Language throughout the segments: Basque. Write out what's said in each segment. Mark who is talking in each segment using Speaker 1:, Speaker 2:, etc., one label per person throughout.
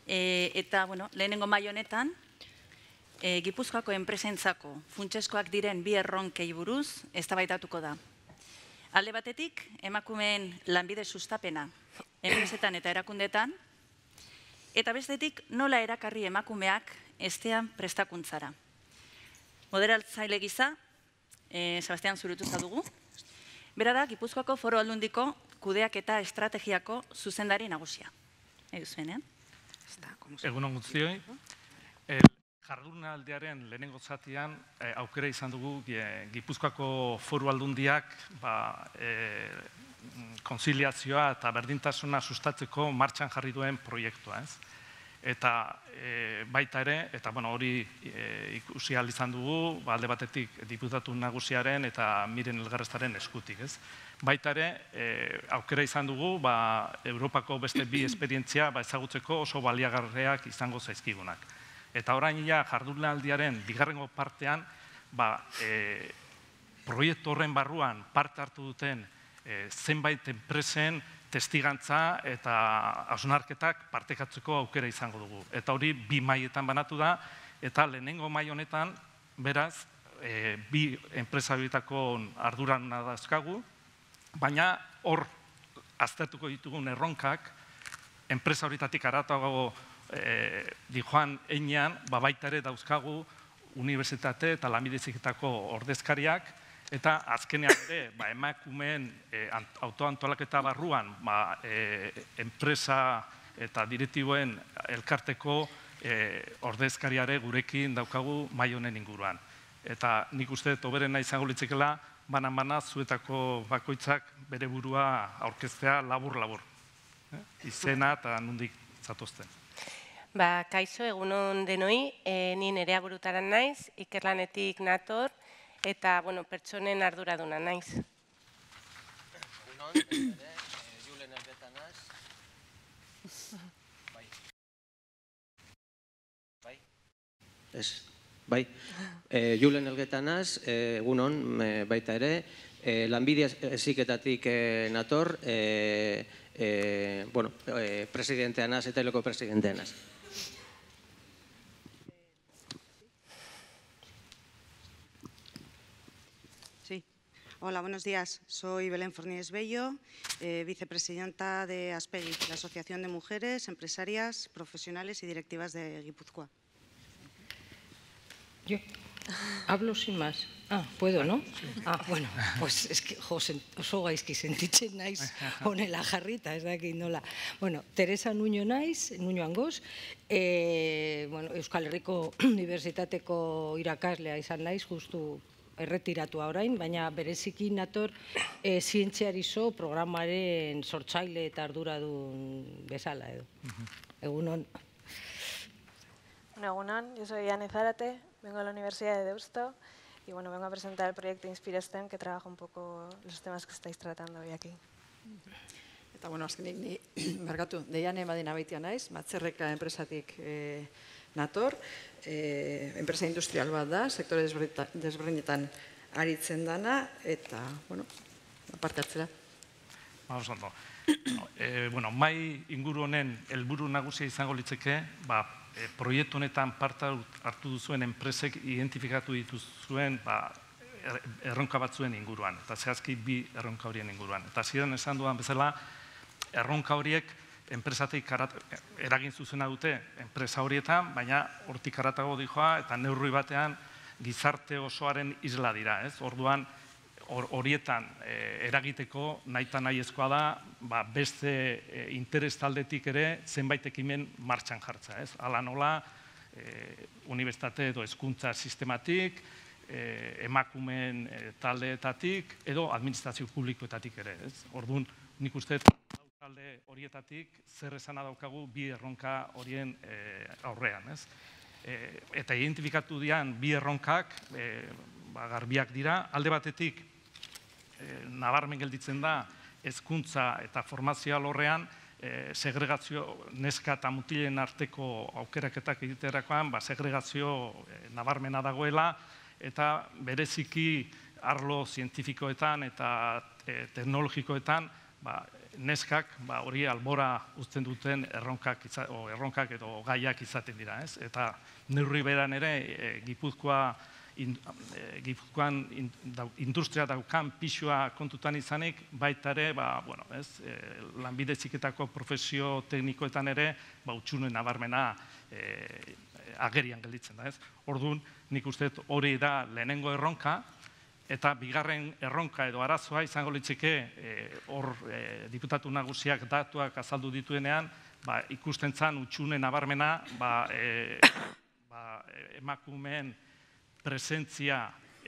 Speaker 1: Eta, lehenengo mai honetan, Gipuzkoako enpresentzako funtseskoak diren bi erronkei buruz eztabaidatuko da. Alde batetik, emakumeen lanbide sustapena enpresetan eta erakundetan, eta bestetik nola erakarri emakumeak estean prestakuntzara. Moderatzaile gisa, Sebastian Zurutuza dugu. Bera da, Gipuzkoako Foru Aldundiko kudeaketa estrategiako zuzendari nagusia. Eguzuen,
Speaker 2: Egunon guztioi. Jardunaldiaren lehenengo zatian aukera izan dugu Gipuzkoako Foru Aldundiak konziliazioa eta berdintasuna sustatzeko martxan jarri duen proiektua. Eta baita ere, eta hori ikusi ahal izan dugu, alde batetik diputatu nagusiaren eta Miren Elgarrestaren eskutik. Baita ere, aukera izan dugu, Europako beste bi esperientzia ezagutzeko oso baliagarriak izango zaizkigunak. Eta orain jardunaldiaren bigarrengo partean, proiektu horren barruan parte hartu duten zenbait enpresen testigantza eta hausnarketak partekatzeko aukera izango dugu. Eta hori bi mailetan banatu da, eta lehenengo mai honetan, beraz, bi enpresa horietako arduran dauzkagu, baina hor aztertuko ditugun erronkak, enpresa horietatik haratago dijoan einean, baita ere dauzkagu unibertsitate eta lanbide heziketako ordezkariak, eta azkenean ere, emakumeen autoantolaketa barruan, enpresa eta direktiboen elkarteko ordezkariare gurekin daukagu mai honen inguruan. Eta nik uste hoberena izango litzekela, banan-bana zuetako bakoitzak bere burua aurkeztea labur-labur. Izena eta nondik zatozten.
Speaker 3: Kaixo, egunon denoi, ni Nerea Burutaran naiz, ikerlanetik nator, eta pertsonen arduraduna naiz.
Speaker 4: Egunon, Julen Elgeta naiz. Bai. Julen Elgeta naiz, egunon baita ere, lanbide heziketatik nator, presidentea naiz eta hileko presidentea naiz.
Speaker 5: Hola, buenos días. Soy Belén Fornés Bello, vicepresidenta de ASPEGI, la Asociación de Mujeres, Empresarias, Profesionales y Directivas de Guipúzcoa.
Speaker 6: Yo hablo sin más. Puedo, ¿no? Bueno, pues es que oso gaizki sentitzen naiz honela jarrita, ez dakit nola. Bueno, Teresa Nuño naiz, Nuño Angoz, Euskal Herriko Unibertsitateko irakaslea izan naiz, justu erretiratua orain, baina bereziki nator zientziarizo programaren sortzaile eta arduradun bezala edo. Egunon.
Speaker 7: Egunon, yo soy Anne Zárate, vengo de la Universidad de Deusto y vengo a presentar el proyecto InspireSTEM que trabaja un poco los temas que estáis tratando hoy aquí.
Speaker 8: Eta azkenik ni barkatu, Deiane Madina Beitia naiz, Matzerreka enpresatik nator, enpresa industrial bat da, sektore desberdinetan aritzen dana, eta, parte hartzera.
Speaker 2: Ondo. Mai inguru honen helburu nagusia izango litzeke, proiektu honetan parte hartu duzuen enpresek identifikatu dituzuen erronka batzuen inguruan, eta zehazki bi erronka horien inguruan. Eta ziren esan dudan bezala, erronka horiek enpresatik eragin zuzena dute enpresa horietan, baina hortik haratago dijoa eta neurri batean gizarte osoaren isla dira. Orduan horietan eragiteko nahita nahiezkoa da beste interes taldetik ere zenbait ekimen martxan jartza. Hala nola, unibertsitate edo hezkuntza sistematik, emakumeen taldeetatik edo administrazio publikoetatik ere. Orduan nik uste talde horietatik zer esana daukagu bi erronka horien aurrean. Eta identifikatu dian bi erronkak garbiak dira. Alde batetik, nabarmen gelditzen da, hezkuntza eta formazio alorrean, segregazio neska eta mutilen arteko aukeraketak egiterakoan, segregazio nabarmena dagoela, eta bereziki arlo zientifikoetan eta teknologikoetan neskak hori albora uzten duten erronkak edo gaiak izaten dira. Eta neurri beran ere Gipuzkoan industria daukan pixua kontutan izanik, baita ere, lanbide heziketako profesio teknikoetan ere, utxune nabarmena agerian gelditzen da. Orduan, nik uste hori da lehenengo erronka, eta bigarren erronka edo arazoa izango litzeke hor diputatu nagusiak datuak azaldu dituenean, ikusten zan utxune nabarmena emakumeen presentzia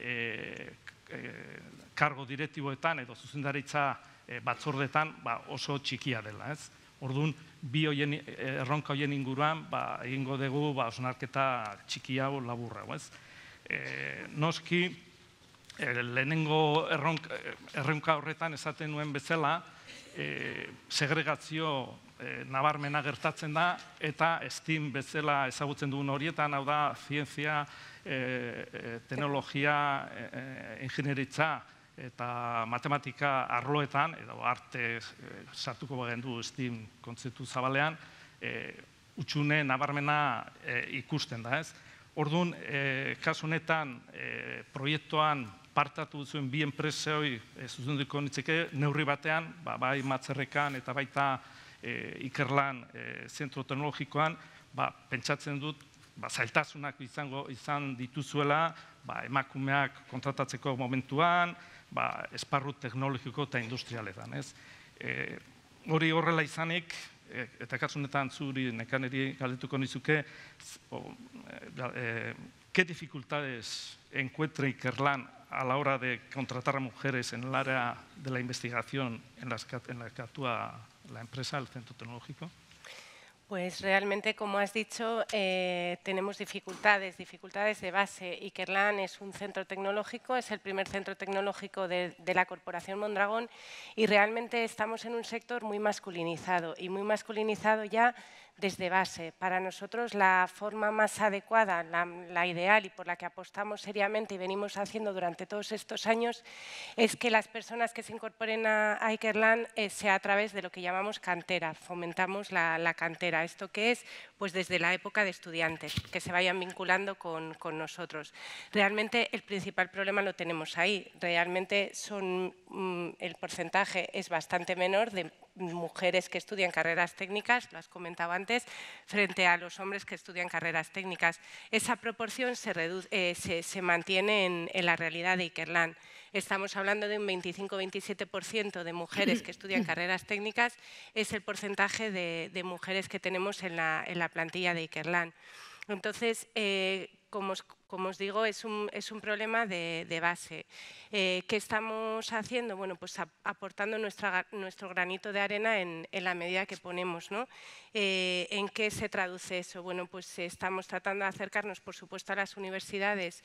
Speaker 2: kargo direktiboetan edo zuzendaritza batzordetan oso txikia dela. Orduan, bi erronka horien inguruan egingo dugu hausnarketa txiki hau laburra. Noski, lehenengo erronka horretan esaten nuen bezala, segregazio nabarmena gertatzen da, eta STEAM bezala ezagutzen dugun horietan, hau da, zientzia, teknologia, ingenieritza eta matematika arloetan, edo arte sartuko bagendu STEAM kontzeptu zabalean, utxune nabarmena ikusten da. Orduan, kasu honetan, proiektuan partatu zuen bi enpresoi zuzenduko nitzeke, neurri batean, bai Matzerrekan eta baita Ikerlan zentro teknologikoan, pentsatzen dut, zailtasunak izan dituzuela, emakumeak kontratatzeko momentuan, esparru teknologiko eta industrialetan. Hori horrela izanik, eta kasu honetan zuri nekaneri galdetuko nizuke, ¿qué dificultades encuentra Ikerlan a la hora de contratar a mujeres en el área de la investigación en la que actúa la empresa, el centro tecnológico?
Speaker 3: Pues realmente, como has dicho, tenemos dificultades de base. Ikerlan es un centro tecnológico, es el primer centro tecnológico de la Corporación Mondragón, y realmente estamos en un sector muy masculinizado, y muy masculinizado ya desde base. Para nosotros la forma más adecuada, la ideal y por la que apostamos seriamente y venimos haciendo durante todos estos años, es que las personas que se incorporen a Ikerlan sea a través de lo que llamamos cantera. Fomentamos la cantera. ¿Esto qué es? Pues desde la época de estudiantes, que se vayan vinculando con nosotros. Realmente el principal problema lo tenemos ahí. Realmente el porcentaje es bastante menor de mujeres que estudian carreras técnicas, lo has comentado antes, frente a los hombres que estudian carreras técnicas. Esa proporción se mantiene en la realidad de Ikerlan. Estamos hablando de un 25-27% de mujeres que estudian carreras técnicas, es el porcentaje de mujeres que tenemos en la plantilla de Ikerlan. Entonces, como os digo, es un problema de base. ¿Qué estamos haciendo? Bueno, pues aportando nuestro granito de arena en la medida que ponemos, ¿no? ¿En qué se traduce eso? Bueno, pues estamos tratando de acercarnos, por supuesto, a las universidades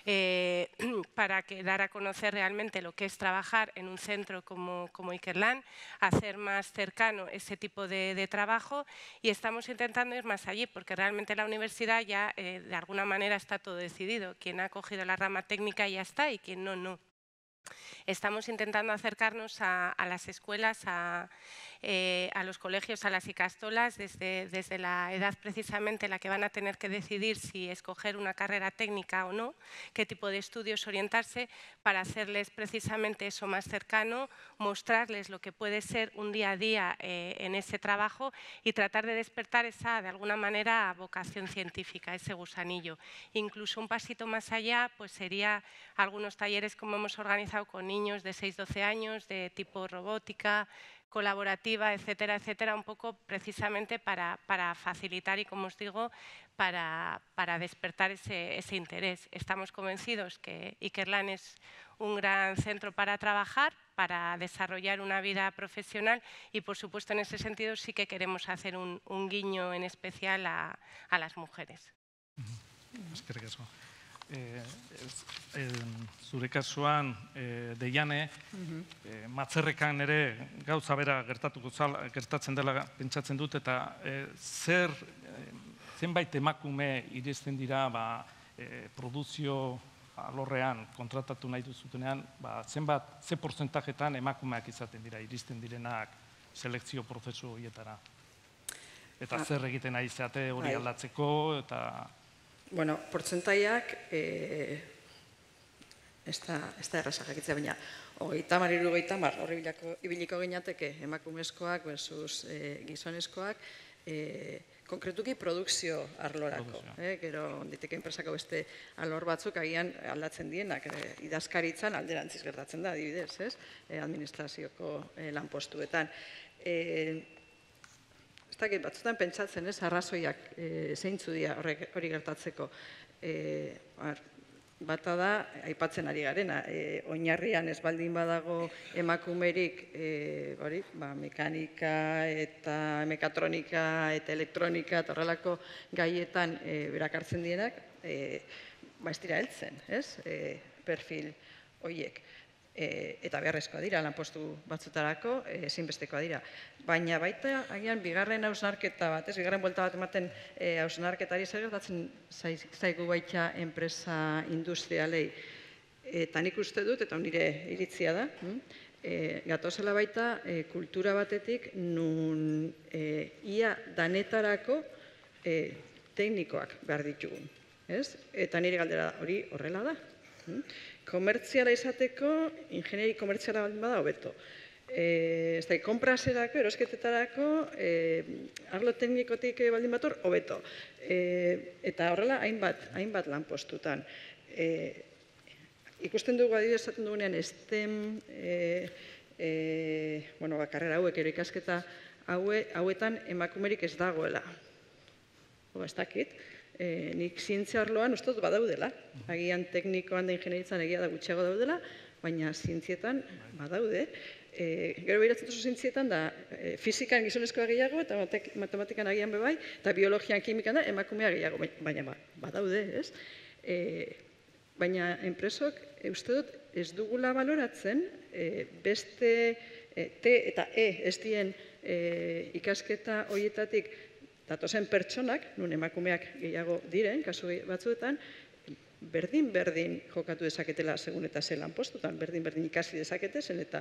Speaker 3: para dar a conocer realmente lo que es trabajar en un centro como Ikerlan, hacer más cercano ese tipo de trabajo, y estamos intentando ir más allí, porque realmente la universidad ya de alguna manera está todo decidido. Quien ha cogido la rama técnica ya está, y quien no. Estamos intentando acercarnos a las escuelas, a los colegios, a las ikastolas, desde la edad precisamente en la que van a tener que decidir si escoger una carrera técnica o no, qué tipo de estudios orientarse, para hacerles precisamente eso más cercano, mostrarles lo que puede ser un día a día en ese trabajo, y tratar de despertar esa, de alguna manera, vocación científica, ese gusanillo. Incluso un pasito más allá, pues sería algunos talleres como hemos organizado con niños de 6-12 años, de tipo robótica, colaborativa, etcétera, etcétera, un poco precisamente para facilitar y, como os digo, para despertar ese interés. Estamos convencidos que Ikerlan es un gran centro para trabajar, para desarrollar una vida profesional, y, por supuesto, en ese sentido sí que queremos hacer un guiño en especial a las mujeres.
Speaker 2: Eskerrik asko. Zure kasuan, Deiane, Matzerrekan ere gauza bera gertatzen dela pentsatzen dut, eta zenbait emakume iristen dira produzio alorrean kontratatu nahi duzutenean, ze portzentajetan emakumeak izaten dira, iristen direnak selekzio prozesu horietara. Eta zer egiten nahi izate hori aldatzeko, eta...
Speaker 8: Bueno, portzentaiak ez da errazak egitzea, baina 30-70 horri ibiliko ginateke emakumezkoak versus gizonezkoak, konkretuki produkzio arlorako. Gero, diteke enpresako beste alor batzuk agian aldatzen dienak, idazkaritzan alderantziz gertatzen da, adibidez, administrazioko lanpostuetan. Ez dakit, batzutan pentsatzen, arrazoiak zeintzu dira hori gertatzeko. Bata da, aipatzen ari garena, oinarrian ez baldin badago emakumerik mekanika eta mekatronika eta elektronika eta horrelako gaietan berakartzen dienak, ez dira heltzen, perfil horiek. Eta beharrezkoa dira, lanpostu batzutarako, ezinbestekoa dira. Baina baita, agian, bigarren hausnarketa bat, bigarren buelta bat ematen hausnarketari zer gertatzen zaigu baita enpresa industrialei. Eta nik uste dut, eta nire iritzia da, gatozela baita kultura batetik nun ia danetarako teknikoak behar ditugun. Eta nire galdera hori horrela da. Komertziala izateko, ingenieri komertziala baldin bada, hobeto. Ez da, konpraserako, erosketetarako, arlo teknikotik baldin bator, hobeto. Eta horrela, hainbat lanpostutan. Ikusten dugu adibidez esaten dugunean STEM, karrera hauek, ero ikasketa hauetan emakumerik ez dagoela. Ez dakit. Nik zientzia arloan uste dut badaudela. Agian teknikoan da ingenieritzan egia da gutxiago daudela, baina zientzietan badaude. Gero behiratzen duzu zientzietan da fizikan gizonezkoa gehiago eta matematikan agian bebai, eta biologian kimikan da emakumea gehiago, baina badaude, ez? Baina enpresok uste dut ez dugula baloratzen beste T eta E ez dien ikasketa horietatik datozen pertsonak, nun emakumeak gehiago diren, kasu batzuetan, berdin-berdin jokatu dezaketela segun eta ze lanpostutan, berdin-berdin ikasi dezakete zen eta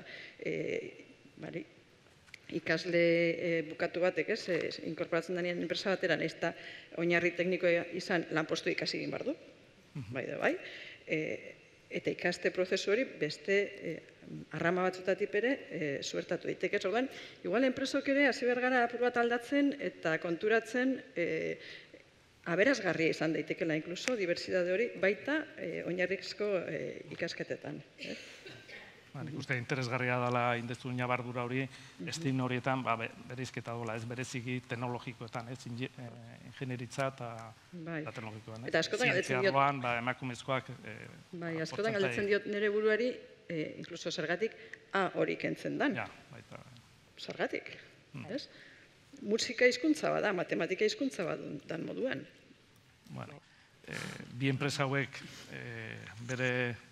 Speaker 8: ikasle bukatu batek, inkorporatzen denean enpresa bateran, ez da oinarri teknikoa izan lanpostu ikasi egin behar du, bai, eta ikaste prozesu hori beste arrama batzutatik ere suertatu daiteke. Orduan, igual enpresok ere hasi behar gara apur bat aldatzen eta konturatzen aberasgarria izan daitekela inkluso, diversitate hori baita oinarrizko ikasketetan.
Speaker 2: Nik uste interesgarria dela indezun nabardura hori, estin horietan bereizketa dola, ez bereziki teknologikoetan, ingenieritza eta teknologikoan.
Speaker 8: Eta askotan galdetzen diot...
Speaker 2: emakumezkoak...
Speaker 8: Askotan galdetzen diot nire buruari, inkluso zergatik, hori kentzen dan. Zergatik, ez? Musika hizkuntza bada, matematika hizkuntza badan moduan.
Speaker 2: Bi enpresa hauek bere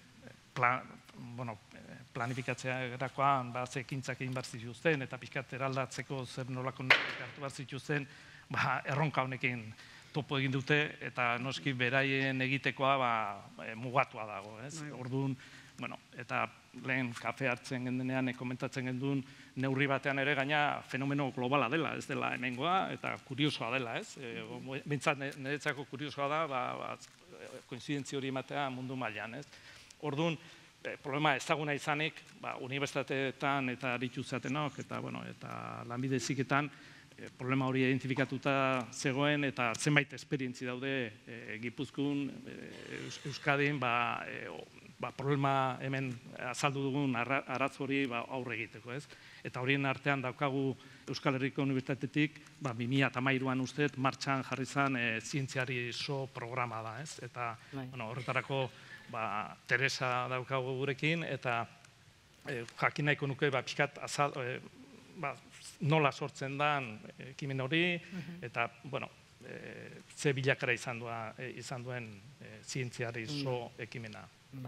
Speaker 2: planifikatzea erakoan ekintzak egin behar zituzten eta pixkat eraldatzeko zer nolako hartu behar zituzten erronka honekin topo egin dute eta noski beraien egitekoa mugatua dago. Orduan, eta lehen kafe hartzen gendenean komentatzen genduen neurri batean ere gaina fenomeno globala dela, ez dela hemengoa eta kuriosoa dela, ez? Bintzat niretzako kuriosoa da koinzidentzia hori ematea mundu mailan, ez? Orduan, problema ezaguna izanik, unibertsitateetan eta aritu zatenok, eta lanbide heziketan problema hori identifikatuta zegoen, eta zenbait esperientzi daude Gipuzkoan, Euskadin, problema hemen azaldu dugun aratz hori aurre egiteko, ez? Eta horien artean daukagu Euskal Herriko Unibertsitatetik 2013an usteet martxan jarri zen zientziari so programa da, ez? Eta horretarako Teresa daukagu gurekin, eta jakin nahiko nuke pixkat nola sortzen den ekimen hori, eta ze bilakara izan duen zientziari zo ekimena.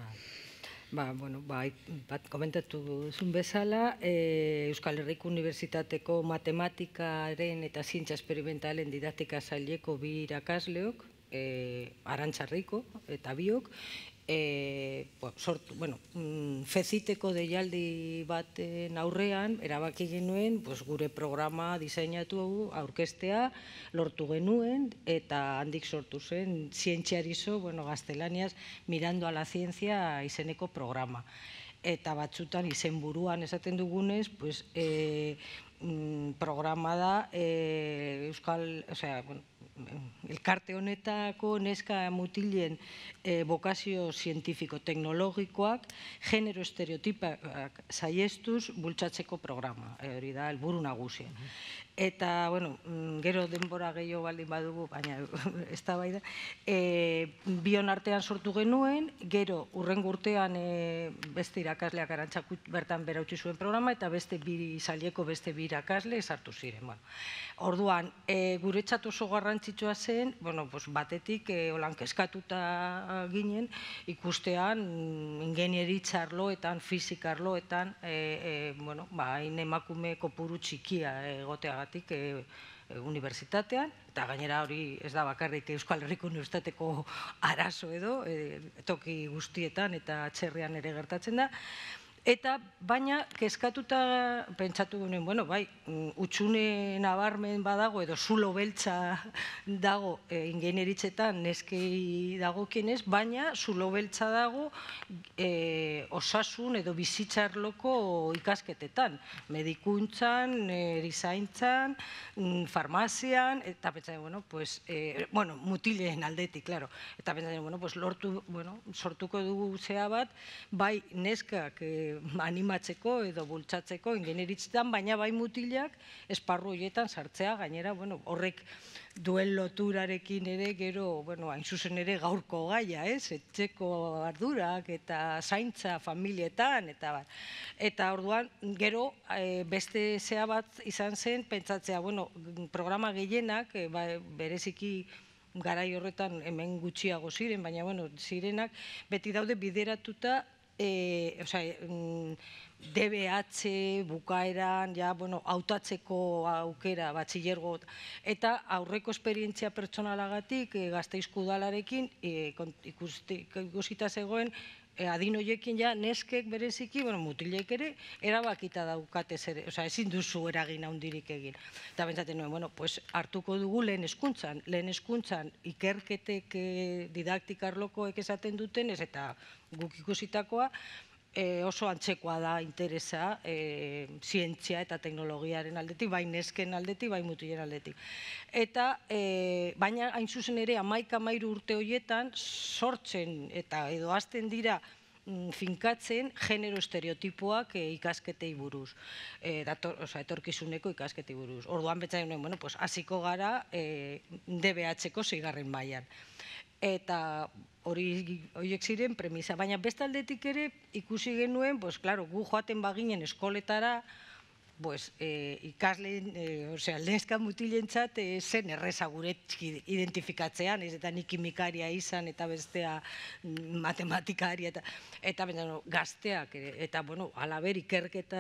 Speaker 6: Bat komentatu duzun bezala, Euskal Herriko Unibertsitateko matematikaren eta zientzia esperimentalen didaktika saileko bi irakasleok, Arantxa Rico eta biok, Feziteko deialdi baten aurrean, erabaki genuen gure programa diseinatu aurkeztea lortu genuen, eta handik sortu zen Zientziarizo, gaztelaniaz, Mirando a la Ciencia izeneko programa. Eta batzutan izenburuan esaten dugunez, programa da Euskal, elkarte honetako neska mutilen bokazio zientifiko-teknologikoak genero estereotipak saihestuz bultzatzeko programa. Hori da, helburu nagusia. Eta, gero denbora gehiago baldin badugu, baina ez da bai da, bion artean sortu genuen, gero urrengo urtean beste irakasleak Arantxakut bertan bera utzi zuen programa, eta beste bi salieko beste bi irakasle sartu ziren. Orduan, guretzat oso garrantzitsua zen, batetik holan kezkatuta ginen, ikustean ingenieritza arloetan, fisika arloetan, hain emakume kopuru txikia egoteagatik unibertsitatean, eta gainera hori ez da bakarrik Euskal Herriko Unibertsitateko arazo edo, toki guztietan eta atzerrian ere gertatzen da. Eta baina kezkatuta pentsatu ginen, bai, utxune nabarmen badago edo zulo beltza dago ingeniaritzetan neskei dagokienez, baina zulo beltza dago osasun edo bizitzarloko ikasketetan, medikuntzan, erizaintzan, farmazian, eta pentsatzen, mutileen aldetik, klaro. Eta pentsatzen, sortuko dugu zea bat, bai neskak animatzeko edo bultzatzeko ingeniaritzetan, baina bai mutilak esparru horietan sartzea, gainera horrek duen loturarekin ere gero, hain zuzen ere gaurko gaia, etxeko ardurak eta zaintza familietan, eta orduan gero beste zea bat izan zen, pentsatzea, programa gehienak, bereziki garai horretan hemen gutxiago ziren, baina zirenak beti daude bideratuta DBH bukaeran, hautatzeko aukera batxilergo, eta aurreko esperientzia pertsonalagatik Gasteizko udalarekin ikusita zegoen adin horiekin neskek bereziki, mutilek ere, erabakita daukate zer, ezin duzu eragin handirik egin. Eta bentsaten nuen, hartuko dugu lehen hezkuntzan ikerketek didaktika arlokoek esaten duten, ez eta guk ikusitakoa, oso antzekoa da interesa zientzia eta teknologiaren aldetik, bai nesken aldetik, bai mutilen aldetik. Eta, baina hain zuzen ere, 11-13 urte horietan sortzen eta edo hasten dira finkatzen genero estereotipoak ikasketei buruz, etorkizuneko ikasketei buruz. Orduan betzaien nuen, hasiko gara DBH-ko 6. mailan. Eta horiek ziren premisa, baina beste aldetik ere ikusi genuen, gu joaten baginen eskoletara, ikasleen, neska mutilentzat zen erreza gure identifikatzean, ez eta nik kimikaria izan eta bestea matematikaria, eta gazteak, eta halaber ikerketa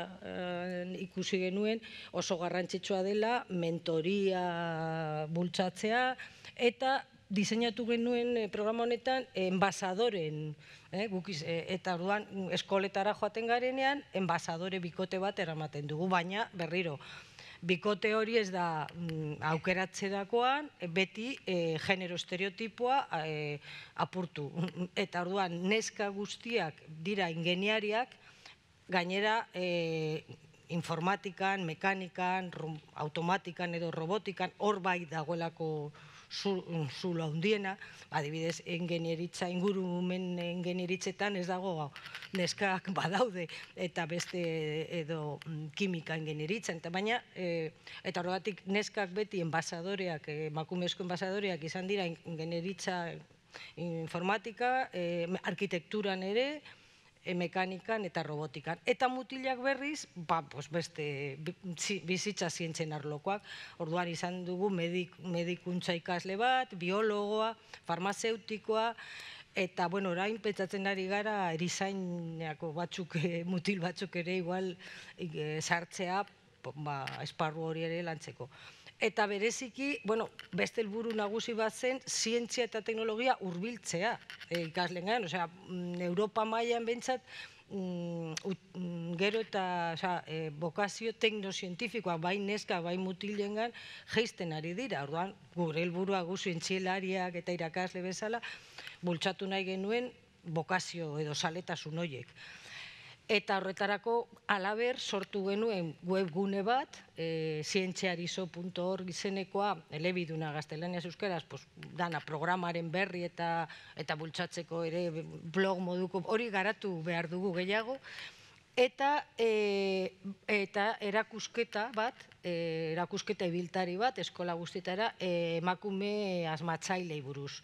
Speaker 6: ikusi genuen oso garrantzitsua dela mentoria bultzatzea, eta diseinatu genuen programa honetan enbasadoren, eta orduan eskoletara joaten garenean, enbasadore bikote bat eramaten dugu, baina berriro, bikote hori ez da aukeratzerakoan, beti genero estereotipoa apurtu. Eta orduan neska guztiak dira ingeniariak, gainera informatikan, mekanikan, automatikan edo robotikan, hor bai dagoelako zulo handiena, adibidez, ingurumen ingenieritzetan ez dago neskak badaude, eta beste edo kimika ingenieritzen, baina, eta horregatik neskak beti enbasadoreak, emakumezko enbasadoreak izan dira ingenieritza informatika, arkitekturan ere, mekanikan eta robotikan. Eta mutilak berriz, beste bizitza zientzen arlokoak. Orduan izan dugu medikuntza ikasle bat, biologoa, farmazeutikoa, eta orain pentsatzen ari gara erizainako mutil batzuk ere igual sartzea esparru hori ere lantzeko. Eta bereziki, beste helburu nagusi bat zen, zientzia eta teknologia hurbiltzea ikaslengan. Osea, Europa mailan behintzat, gero eta bokazio teknozientifikoak, bai neska, bai mutilengan, jeisten ari dira. Orduan, gure helburua gu zientzialariak eta irakasle bezala, bultzatu nahi genuen bokazio edo zaletasun horiek. Eta horretarako halaber sortu genuen webgune bat, zientziarizo.org izenekoa, elebiduna gaztelaniaz euskaraz, dana programaren berri eta bultzatzeko ere blog moduko, hori garatu behar dugu gehiago, eta erakusketa bat, erakusketa ibiltari bat, eskola guztietara, emakume asmatzailei buruz.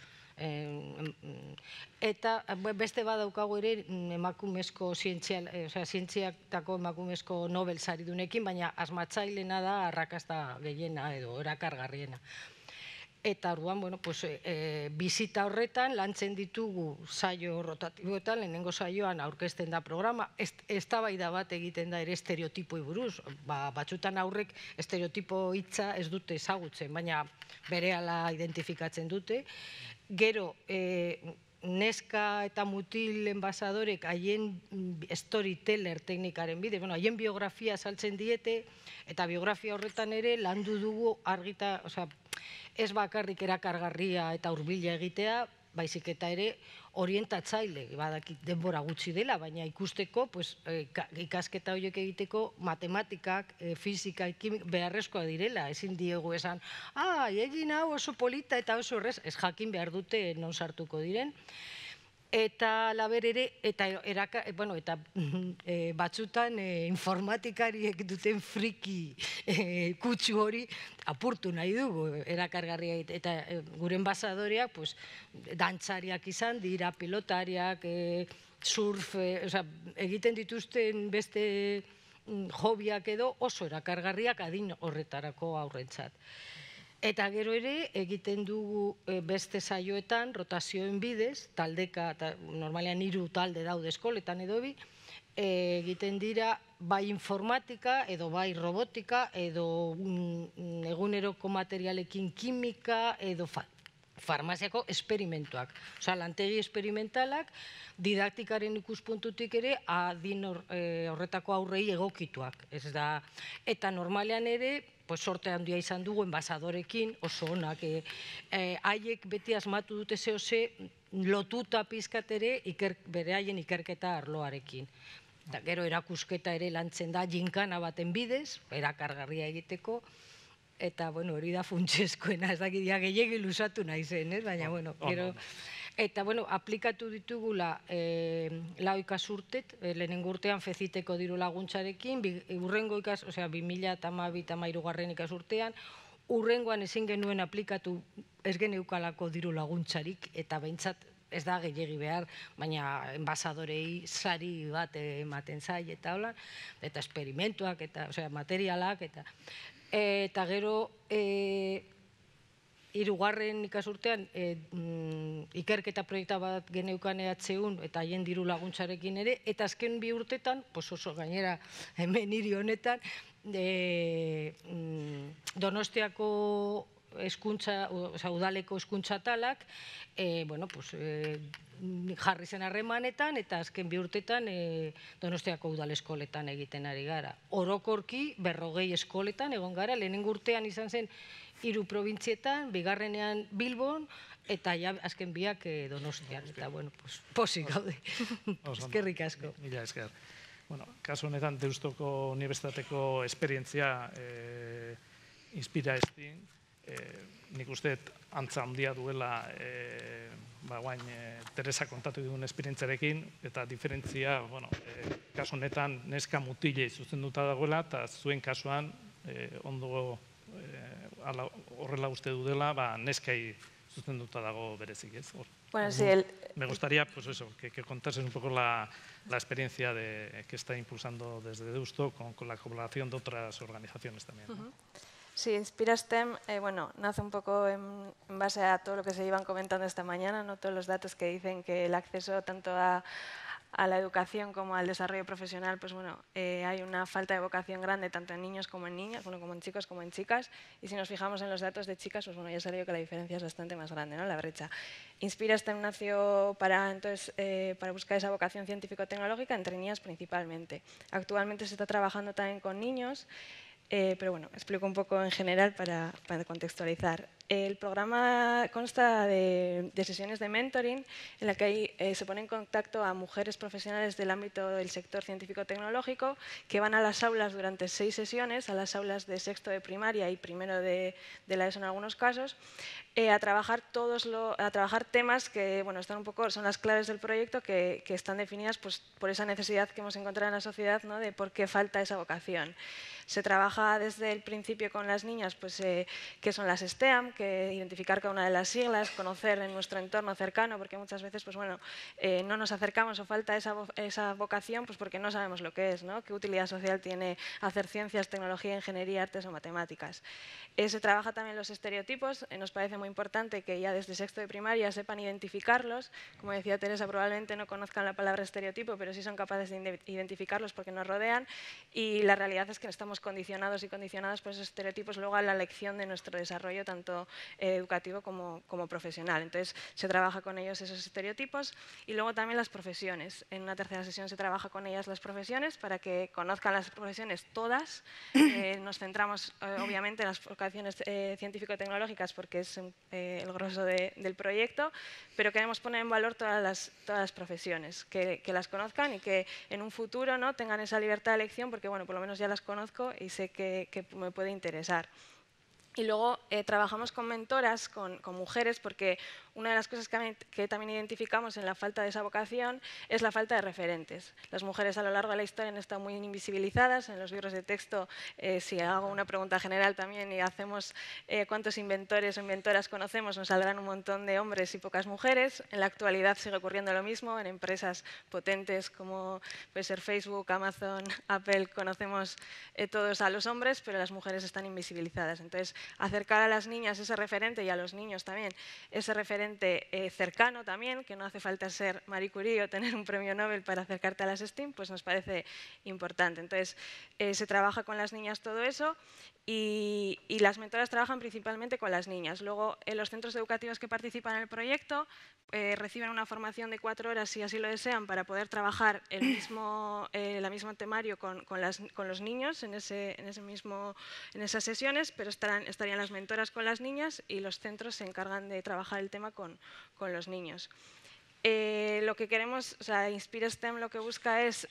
Speaker 6: Eta beste badaukagu ere emakumezko zientziatako emakumezko Nobel saridunekin, baina asmatzailena da arrakasta gehiena edo erakargarriena. Eta orduan, bizita horretan lantzen ditugu saio rotatiboetan, lehenengo saioan aurkezten da programa, eztabaida bat egiten da ere estereotipoi buruz. Batzutan aurrek estereotipo hitza ez dute ezagutzen, baina berehala identifikatzen dute. Gero, neska eta mutil enbasadorek haien storyteller teknikaren bidez, haien biografia saltzen diete, eta biografia horretan ere landu dugu argita, ez bakarrik erakargarria eta hurbila egitea, baizik eta ere orientatzaile, badakit denbora gutxi dela, baina ikusteko, ikasketa horiek egiteko matematikak, fizika, beharrezkoa direla, ezin diegu esan, egin hau oso polita eta oso horrez, ez jakin behar dute non sartuko diren. Eta laber ere, eta batzutan informatikariek duten friki kutsu hori apurtu nahi dugu erakargarria. Eta gure enbasadoreak dantzariak izan dira, pilotariak, surf, egiten dituzten beste hobiak edo oso erakargarriak adin horretarako aurrentzat. Eta gero ere, egiten dugu beste saioetan, rotazioen bidez, taldeka, normalean 3 talde daude eskoletan edo bi, egiten dira bai informatika, edo bai robotika, edo eguneroko materialekin kimika, edo farmaziako esperimentuak. Osa, lantegi esperimentalak, didaktikaren ikuspuntutik ere, adin horretako aurrei egokituak. Eta normalean ere, sorte handia izan dugu enbasadorekin, oso onak, haiek beti asmatu dute zehose lotuta pizkat ere bere haien ikerketa arloarekin. Eta gero erakusketa ere lantzen da ginkana baten bidez, erakargarria egiteko, eta hori da funtsezkoena, ez dakit gehiegi luzatu nahi zen, baina gero... Eta, aplikatu ditugula 4 ikasturtet, lehenengo urtean feziteko diru laguntzarekin, urrengo 2012-2013 ikasturtean, urrengoan ezin genuen aplikatu ez geneukalako diru laguntzarik, eta behintzat ez da gehiegi behar, baina enbasadorei sari bat ematen zai, eta hola, eta esperimentuak, eta materialak, eta gero... 3. ikasurtean ikerketa proiekta bat geneukan EH1 eta haien diru laguntzarekin ere, eta azken 2 urtetan, oso gainera hemen hiri honetan, Donostiako udaleko hezkuntza atalak, jarri zen harremanetan, eta azken 2 urtetan Donostiako udal eskoletan egiten ari gara. Orokorki 40 eskoletan egon gara, lehenengo urtean izan zen 3 probintzietan, bigarrenean Bilbon, eta azken 2 Donostian. Eta, posik gaude. Eskerrik asko.
Speaker 2: Mila esker. Kasu honetan, Deustoko Unibertsitateko esperientzia inspira estin, nik uste antza handia duela guain Teresa kontatu dugun esperientziarekin, eta diferentzia, kasu honetan neska mutilei zuzenduta dagoela, eta zuen kasuan ondo horrela uste du dela, neskai zuzenduta dago berezik, ez?
Speaker 7: Bueno, sí,
Speaker 2: me gustaría, que contases un poco la experiencia que está impulsando desde Deusto con la colaboración de otras organizaciones también.
Speaker 7: Sí, Inspirastem, nace un poco en base a todo lo que se iban comentando esta mañana, ¿no? Todos los datos que dicen que el acceso tanto a a la educación como al desarrollo profesional, pues bueno, hay una falta de vocación grande tanto en niños como en niñas, bueno, como en chicos como en chicas, y si nos fijamos en los datos de chicas, pues bueno, ya salió que la diferencia es bastante más grande, ¿no? La brecha. Inspira nació para buscar esa vocación científico-tecnológica entre niñas principalmente. Actualmente se está trabajando también con niños, pero bueno, explico un poco en general para contextualizar. El programa consta de sesiones de mentoring en las que se pone en contacto a mujeres profesionales del ámbito del sector científico-tecnológico que van a las aulas durante 6 sesiones, a las aulas de sexto de primaria y primero de la ESO en algunos casos, a trabajar temas que bueno, son las claves del proyecto que están definidas pues, por esa necesidad que hemos encontrado en la sociedad, ¿no? De por qué falta esa vocación. Se trabaja desde el principio con las niñas pues, qué son las STEAM, que identificar cada una de las siglas, conocer en nuestro entorno cercano, porque muchas veces pues, bueno, no nos acercamos o falta esa vocación pues, porque no sabemos lo que es, ¿no? Qué utilidad social tiene hacer ciencias, tecnología, ingeniería, artes o matemáticas. Se trabaja también los estereotipos, nos parece muy importante que ya desde sexto de primaria sepan identificarlos. Como decía Teresa, probablemente no conozcan la palabra estereotipo, pero sí son capaces de identificarlos porque nos rodean, y la realidad es que estamos condicionados y condicionadas por esos estereotipos luego a la elección de nuestro desarrollo tanto educativo como profesional. Entonces se trabaja con ellos esos estereotipos y luego también las profesiones. En una tercera sesión se trabaja con ellas las profesiones para que conozcan las profesiones todas. Nos centramos obviamente en las vocaciones científico-tecnológicas porque es el grosso del proyecto, pero queremos poner en valor todas las profesiones, que las conozcan y que en un futuro, ¿no? tengan esa libertad de elección porque bueno, por lo menos ya las conozco y sé que me puede interesar. Y luego trabajamos con mentoras, con mujeres, porque una de las cosas que también identificamos en la falta de esa vocación es la falta de referentes. Las mujeres a lo largo de la historia han estado muy invisibilizadas. En los libros de texto, si hago una pregunta general también y hacemos cuántos inventores o inventoras conocemos, nos saldrán un montón de hombres y pocas mujeres. En la actualidad sigue ocurriendo lo mismo. En empresas potentes como puede ser Facebook, Amazon, Apple, conocemos todos a los hombres, pero las mujeres están invisibilizadas. Entonces, acercar a las niñas ese referente y a los niños también ese referente cercano también, que no hace falta ser Marie Curie o tener un premio Nobel para acercarte a las STEAM, pues nos parece importante. Entonces, se trabaja con las niñas todo eso y las mentoras trabajan principalmente con las niñas. Luego, los centros educativos que participan en el proyecto reciben una formación de 4 horas, si así lo desean, para poder trabajar el mismo temario con los niños en esas sesiones, pero estarían las mentoras con las niñas y los centros se encargan de trabajar el tema con los niños. Lo que queremos, o sea, Inspire STEM lo que busca es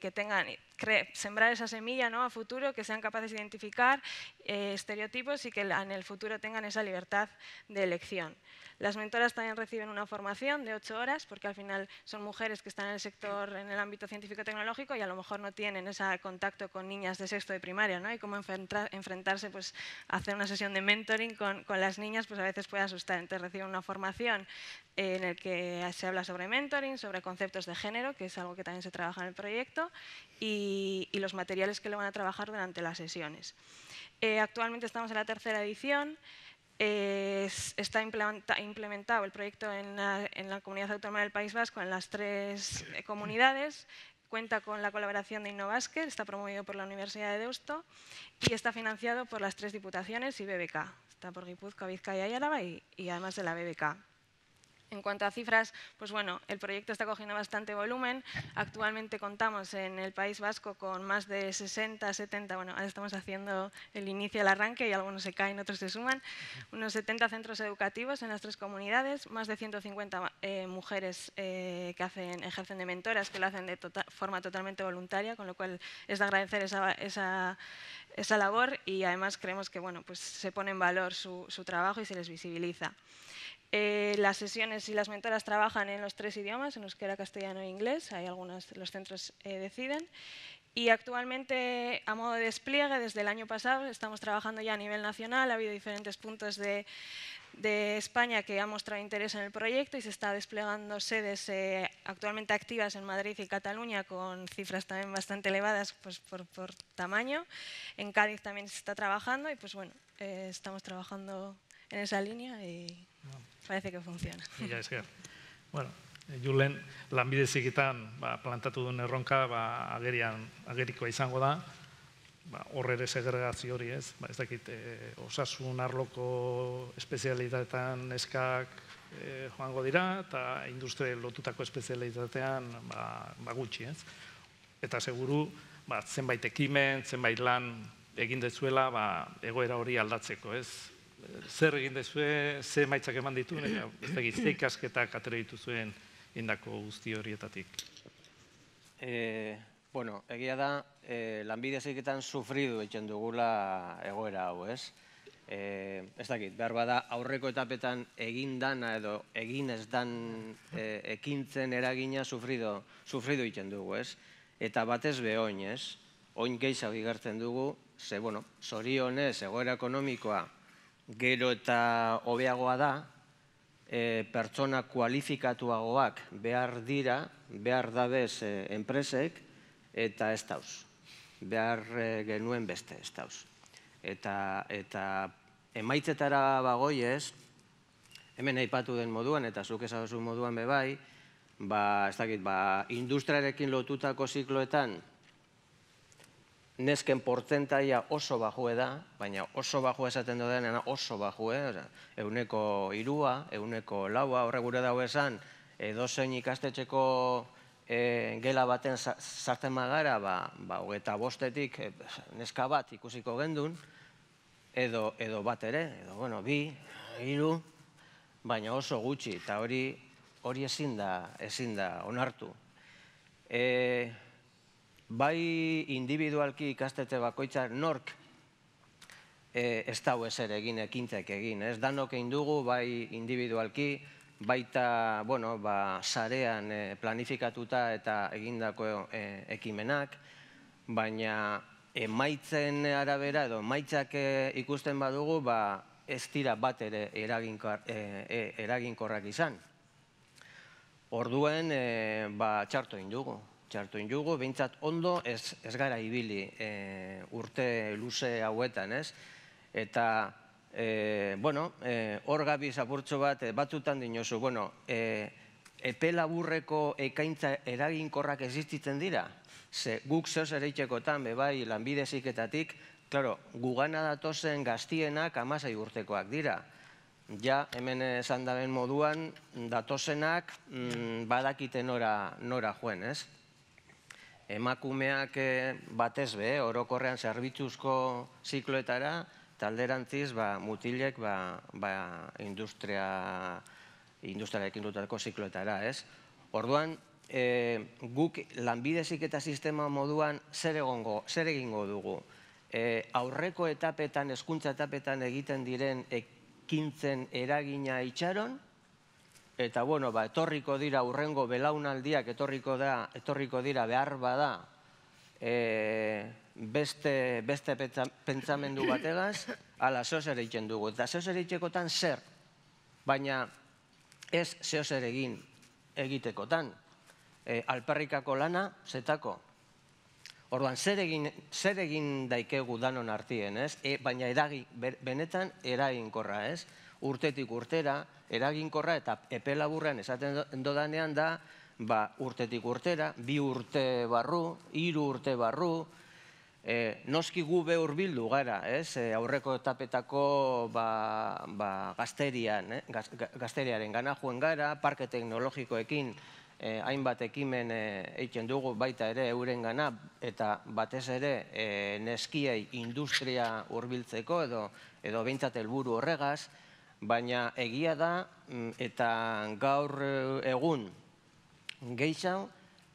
Speaker 7: sembrar esa semilla, ¿no? A futuro, que sean capaces de identificar estereotipos y que en el futuro tengan esa libertad de elección. Las mentoras también reciben una formación de 8 horas, porque al final son mujeres que están en el sector, en el ámbito científico-tecnológico y a lo mejor no tienen ese contacto con niñas de sexto de primaria, ¿no? Y cómo enfrentarse, pues, a hacer una sesión de mentoring con las niñas, pues a veces puede asustar. Entonces reciben una formación en el que se habla sobre mentoring, sobre conceptos de género, que es algo que también se trabaja en el proyecto, y los materiales que le van a trabajar durante las sesiones. Actualmente estamos en la 3ª edición. Está implementado el proyecto en la Comunidad Autónoma del País Vasco, en las 3 comunidades. Cuenta con la colaboración de Innovasker, está promovido por la Universidad de Deusto y está financiado por las 3 diputaciones y BBK. Está por Guipúzcoa, Vizcaya y Álava y además de la BBK. En cuanto a cifras, pues bueno, el proyecto está cogiendo bastante volumen. Actualmente contamos en el País Vasco con más de 60, 70, bueno, ahora estamos haciendo el inicio, el arranque y algunos se caen, otros se suman. Unos 70 centros educativos en las 3 comunidades, más de 150 mujeres que ejercen de mentoras, que lo hacen de forma totalmente voluntaria, con lo cual es de agradecer esa labor y además creemos que bueno, pues se pone en valor su trabajo y se les visibiliza. Las sesiones y las mentoras trabajan en los 3 idiomas, en euskera, castellano e inglés. Hay algunos, los centros deciden. Y actualmente, a modo de despliegue, desde el año pasado, estamos trabajando ya a nivel nacional. Ha habido diferentes puntos de España que han mostrado interés en el proyecto y se está desplegando sedes actualmente activas en Madrid y Cataluña con cifras también bastante elevadas pues, por tamaño. En Cádiz también se está trabajando y pues bueno, estamos trabajando en esa línea y parece que funciona.
Speaker 2: Bueno, Julen, lanbide heziketan plantatu duen erronka agerikoa izango da, hor ere segregazio hori ez, ez dakit, osasun arloko espezialitatean neskak joango dira, eta industria lotutako espezialitatean gutxi ez. Eta seguru, zenbait ekimen, zenbait lan egin dezuela egoera hori aldatzeko ez. Zer egin dezue, ze emaitzak eman dituen, ez dakit, ze ikasketak atera dituzuen indako guzti horietatik?
Speaker 4: Bueno, egia da, lanbide heziketan sufridu egiten dugula egoera hau, ez? Ez dakit, behar bada aurreko etapetan egin dana edo egin ez dan ekintzen eragina sufridu egiten dugu, ez? Eta batez behoin, ez? Oin gehiago igartzen dugu, ze, bueno, zorionez egoera ekonomikoa gero eta hobeagoa da, pertsona kualifikatuagoak behar dira, behar dabez enpresek, eta ez dauz. Behar genuen beste ez dauz. Eta emaitzetara bagoiez, hemen aipatu den moduan, eta zuk ezaguzu moduan bebai, ez dakit, industriarekin lotutako zikloetan, nesken portzentaia oso bajue da, baina oso bajue esaten dodean, oso bajue, 3%, 4%, horre gure dago esan, edozein ikastetxeko gela baten sartzen magara, 25-etik neska bat ikusiko gendun, edo bat ere, edo, 2, 3, baina oso gutxi, eta hori ezin da onartu. Bai individualki ikastetxe bakoitzak nork ez dago ezer egin, ekintzek egin. Ez danok egin dugu, bai individualki, baita sarean planifikatuta eta egindako ekimenak, baina emaitzen arabera edo emaitzak ikusten badugu, ez dira bat ere eraginkorrak izan. Orduen txarto egin dugu. Behintzat ondo ez gara ibili urte luze hauetan, ez? Eta, hor gabiz apurtxo bat, batzutan dinozu, epe laburreko ekaintza eraginkorrak existitzen dira? Ze guk zehoz ere itxekotan, bebai, lanbide heziketatik, gugana datozen gaztienak 16 urtekoak dira. Ja, hemen esan daben moduan, datozenak badakite nora joen, ez? Emakumeak batez be, orokorrean zerbitzuzko zikloetara, talderantziz mutilek industriarekin dutako zikloetara, ez? Orduan, guk lanbide heziketa sistema moduan zer egingo dugu? Aurreko etapetan, hezkuntza etapetan egiten diren ekintzen eragina itxaron, eta, etorriko dira, urrengo belaunaldiak etorriko dira behar bada beste pentsamendu bategaz, ala zehoz ere egiten dugu. Eta zehoz ere egitekotan zer, baina ez zehoz ere egitekotan. Alperrikako lana, zetako. Orduan, zer egin daikegu danon artien, ez? Baina benetan eraginkorra, ez? Urtetik urtera, eraginkorra eta epe laburrean esaten dodanean da, urtetik urtera, 2 urte barru, 3 urte barru, noski gu behur bildu gara, ez? Aurreko etapetako gazteriaren gana joen gara, parke teknologikoekin hainbat ekimen egiten dugu baita ere euren gana, eta batez ere neskiei industria hurbiltzeko edo behintzat helburu horregaz, baina egia da, eta gaur egun gehiago,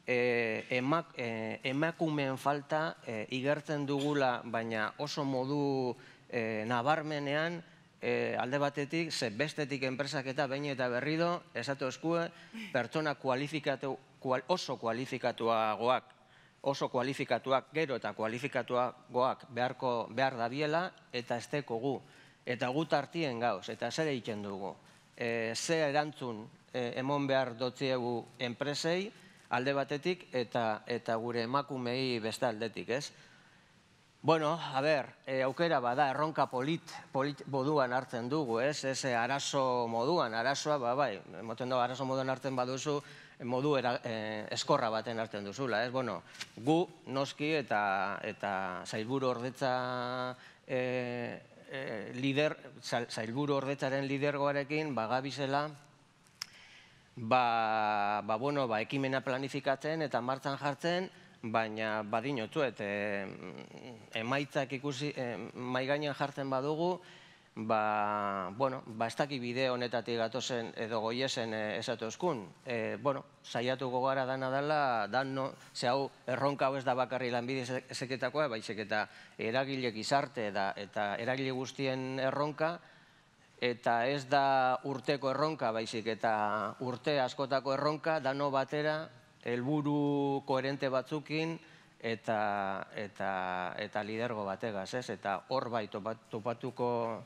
Speaker 4: emakumeen falta igertzen dugula, baina oso modu nabarmenean, alde batetik, bestetik enpresak eta behin eta berrido, esatu eskue, pertsona oso kualifikatuak, gero eta kualifikatuagoak behar dabiela, eta ez teko gu. Eta gu tartien gauz, eta zer egiten dugu. Ze erantzun emon behar dotziegu enpresei, alde batetik, eta gure emakumei beste aldetik, ez? Bueno, aukera bada, erronka polit moduan hartzen dugu, ez? Ez arazo moduan, arazoa, bai, emoten dugu arazo moduan hartzen baduzu, modu eskorra baten hartzen duzula. Gu noski eta sailburu ordetzaren lidergoarekin bagabizela ekimena planifikatzen eta martxan jartzen, baina badinotzuet, emaitzak ikusi, mahai gainean jartzen badugu, ez daki bide honetatik gatozen edo goiesen esatu eskun. Saiatuko gara dana dela, ze hau erronka hau ez da bakarri lanbide heziketakoa, baizik eta eragile gizarte eta eragile guztien erronka, eta ez da urteko erronka, baizik eta urte askotako erronka, dano batera, helburu koherente batzukin eta lidergo bategaz, eta hor bai topatuko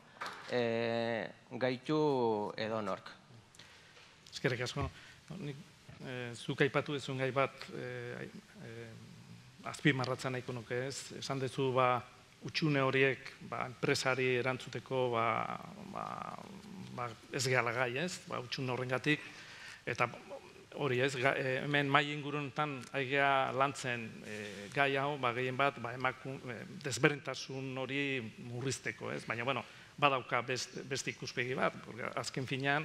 Speaker 4: gaitu edonork.
Speaker 2: Eskerrik asko. Zuk aipatu duzun gai bat azpimarratzen nahiko nuke ez. Esan duzu utxune horiek enpresari erantzuteko ez gehala gai ez, utxune horrengatik. Eta hori ez, hemen mai ingurunetan aigea lantzen gai hau, gehien bat, desberdintasun hori murrizteko ez. Baina, badauka beste ikuspegi bat, azken finean,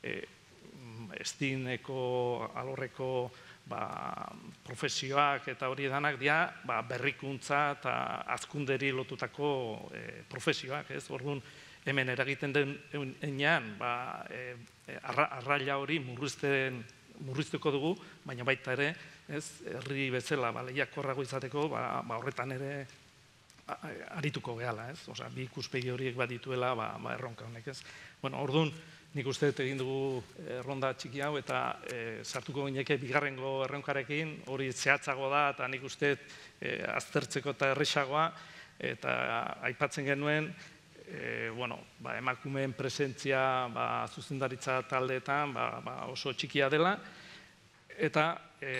Speaker 2: estineko, alorreko profesioak eta hori edanak dira berrikuntza eta hazkunderi lotutako profesioak, ez? Orduan, hemen eragiten den enean, arraila hori murriztuko dugu, baina baita ere, herri bezala, lehiakorrago izateko, horretan ere arituko gehala, ez? Osea, bi ikuspegi horiek badituela, erronka honek, ez? Orduan, nik uste egin dugu ronda txiki hau, eta sartuko gineke bigarrengo erronkarekin, hori zehatzago da, eta nik uste aztertzeko eta erresagoa, eta aipatzen genuen, emakumeen presentzia zuzendaritza taldeetan oso txikia dela, eta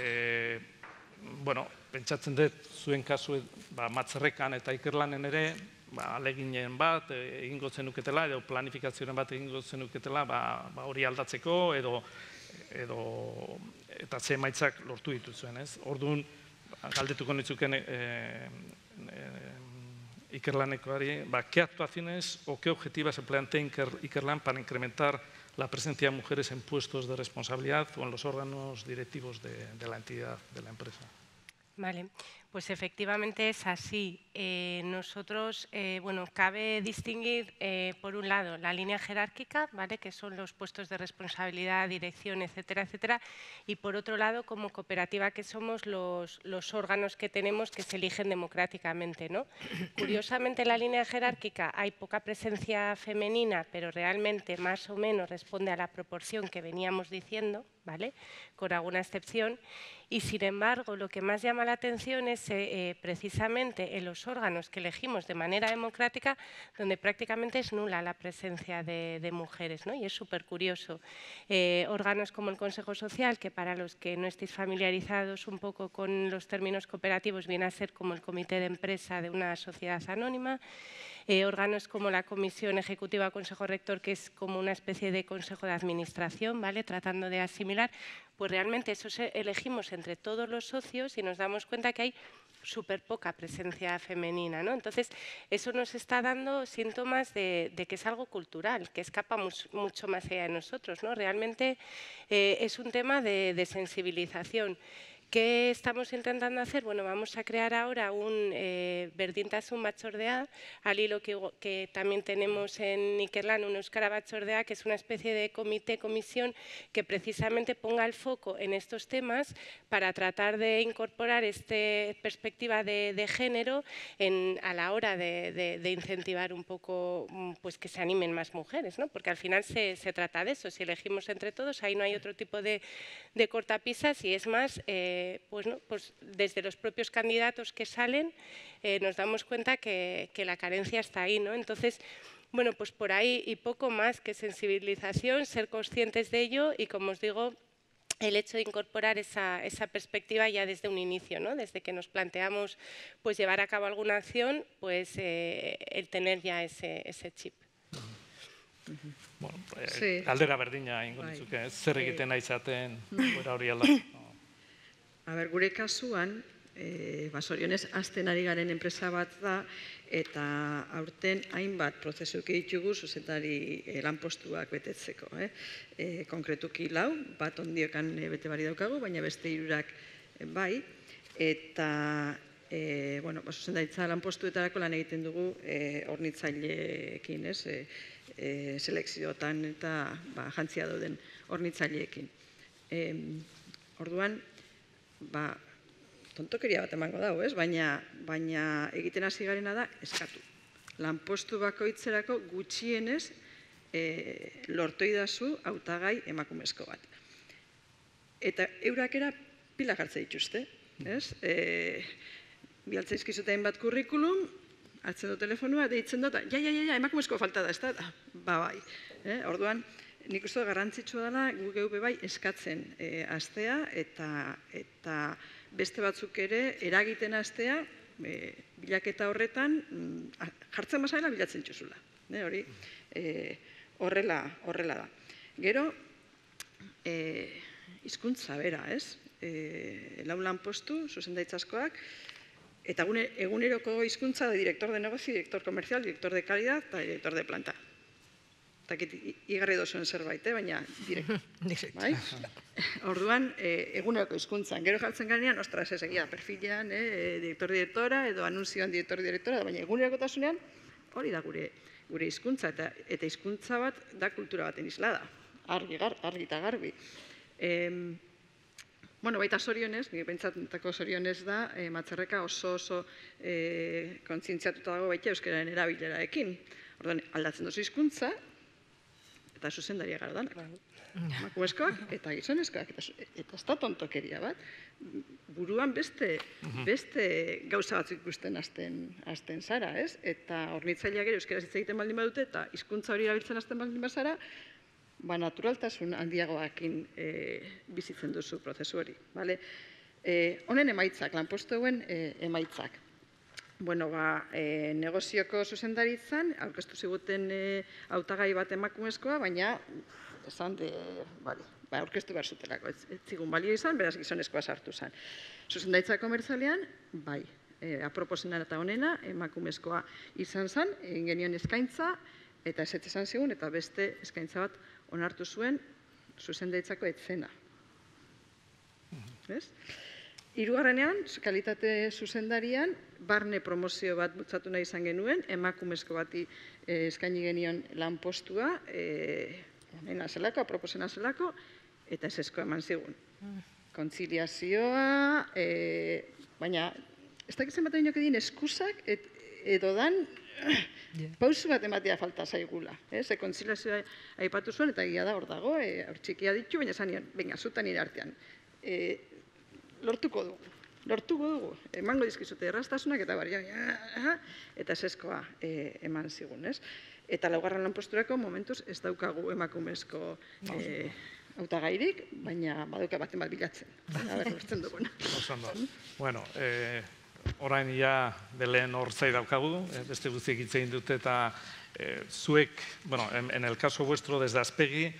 Speaker 2: pentsatzen dut zuen kasu Matzerrekan eta Ikerlanen ere aleginen bat egingo zenuketela edo planifikazioaren bat egingo zenuketela hori aldatzeko eta ze emaitzak lortu dituzuen, ez? Orduan, galdetuko nitzuken Ikerlanekoari, ¿qué actuaciones o qué objetivas se plantea Ikerlan para incrementar la presencia de mujeres en puestos de responsabilidad o en los órganos directivos de la entidad, de la empresa?
Speaker 3: Vale, pues efectivamente es así. Nosotros, cabe distinguir, por un lado, la línea jerárquica, ¿vale?, que son los puestos de responsabilidad, dirección, etcétera, etcétera, y por otro lado, como cooperativa que somos, los órganos que tenemos que se eligen democráticamente, ¿no? Curiosamente, en la línea jerárquica hay poca presencia femenina, pero realmente más o menos responde a la proporción que veníamos diciendo, ¿vale?, con alguna excepción. Y, sin embargo, lo que más llama la atención es precisamente en los órganos que elegimos de manera democrática, donde prácticamente es nula la presencia de mujeres, ¿no? Y es súper curioso. Órganos como el Consejo Social, que para los que no estéis familiarizados un poco con los términos cooperativos, viene a ser como el comité de empresa de una sociedad anónima. Órganos como la Comisión Ejecutiva o Consejo Rector, que es como una especie de consejo de administración, ¿vale?, tratando de asimilar, pues realmente eso elegimos entre todos los socios y nos damos cuenta que hay súper poca presencia femenina, ¿no? Entonces, eso nos está dando síntomas de que es algo cultural, que escapa mucho más allá de nosotros, ¿no? Realmente es un tema de sensibilización. ¿Qué estamos intentando hacer? Bueno, vamos a crear ahora un Berdintasun Batzordea, al hilo que también tenemos en Ikerlan, un Euskara Batzordea, que es una especie de comisión que precisamente ponga el foco en estos temas para tratar de incorporar esta perspectiva de género a la hora de incentivar un poco pues que se animen más mujeres, ¿no? Porque al final se trata de eso. Si elegimos entre todos, ahí no hay otro tipo de cortapisas y es más... pues desde los propios candidatos que salen nos damos cuenta que la carencia está ahí, ¿no? Entonces, bueno, pues por ahí y poco más que sensibilización, ser conscientes de ello y, como os digo, el hecho de incorporar esa perspectiva ya desde un inicio, ¿no? Desde que nos planteamos pues llevar a cabo alguna acción, pues el tener ya ese chip.
Speaker 2: Galdera berdina ingo dituke, zer egiten nahi zaten, gora hori aldatzeko.
Speaker 8: Gure kasuan, zorionez, azten ari garen enpresa bat da, eta aurten hainbat prozesuk ditugu zuzendari lanpostuak betetzeko. Konkretuki 4, bat ondiokan bete bari daukagu, baina beste 3 bai, eta zuzendaritza lanpostuetarako lan egiten dugu hornitzaileekin, selekziotan eta jantzia dauden hornitzaileekin. Orduan, tontokeria bat emango dago, baina egiten hasi garena da eskatu. Lanpostu bakoitzerako gutxienez lortoidazu hautagai emakumezko bat. Eta eurakera pila jartze dituzte. Bialtza izkizute hainbat kurrikulum, hartzen du telefonua, deitzen dut, emakumezko falta da, ez da? Bai. Orduan, nik uste garrantzitsua dela guk geube bai eskatzen hastea eta beste batzuk ere eragiten hastea bilaketa horretan jartzen bazaela bilatzen txuzula. Hori horrela da. Gero, hizkuntza bera, ez? 4 lanpostu, zuzendaritzazkoak, eta eguneroko hizkuntza da director de negocio, director comercial, director de calidad eta director de planta. Igarri dozuen zerbait, baina direktor. Orduan, eguneroko hizkuntzan. Gero jartzen garenean, ostras, ez egia, perfilean, direktor-direktora, edo anunzioan direktor-direktora, baina egunerokotasunean hori da gure hizkuntza, eta hizkuntza bat da kultura baten islada. Argi eta garbi. Baita zorionez, nire pentsatutako zorionez da, Matzerreka oso kontzientziatuta dago baita euskararen erabilerarekin. Orduan, aldatzen duzu hizkuntza, eta zuzendaria gara danak. Emakumezkoak eta gizonezkoak, eta ez da tontokeria bat. Buruan beste gauza batzuk ikusten hasten zara, ez? Eta hornitzaileak ere euskaraz hitz egiten baldin badute, eta hizkuntza hori erabiltzen hasten baldin bazara, naturaltasun handiagoakin bizitzen duzu prozesu hori. Honen emaitzak, lanpostu hauen emaitzak. Negozioko zuzendaritzan, aurkeztu ziguten hautagai bat emakumezkoa, baina esan aurkeztu behar zutelako. Ez zigun balio izan, beraz gizonezkoa sartu zen. Zuzendaritza komertzalean, bai, aproposena eta honena, emakumezkoa izan zen, egin genion eskaintza, eta ez esan zigun, eta beste eskaintza bat onartu zuen zuzendaritzako etzena. Hirugarrenean, kalitate zuzendarian, barne promozio bat bultzatu nahi izan genuen, emakumezko bati eskaini genion lanpostua, nena zelako, aproposena zelako, eta esesko eman zigun. Kontziliazioa, baina ez dakitzen bat egin edin eskusak, edo dan pausu bat ematea falta zaigula. Kontziliazioa aipatu zuen, eta egia da hor dago, hor txikia ditu, baina esan nion, venga, zutan nire artean. Lortuko dugu, emango dizkizute erraztasunak eta bari, eta eseskoa eman zigun, ez? Eta 4. lanposturako momentuz ez daukagu emakumezko hautagairik, baina baduka baten bat bilatzen. Lortzen duguna.
Speaker 2: Bueno, orain ja beleen hortzai daukagu, beste guztiek hitz egin dute eta zuek, bueno, en el caso vuestro desde Aspegi,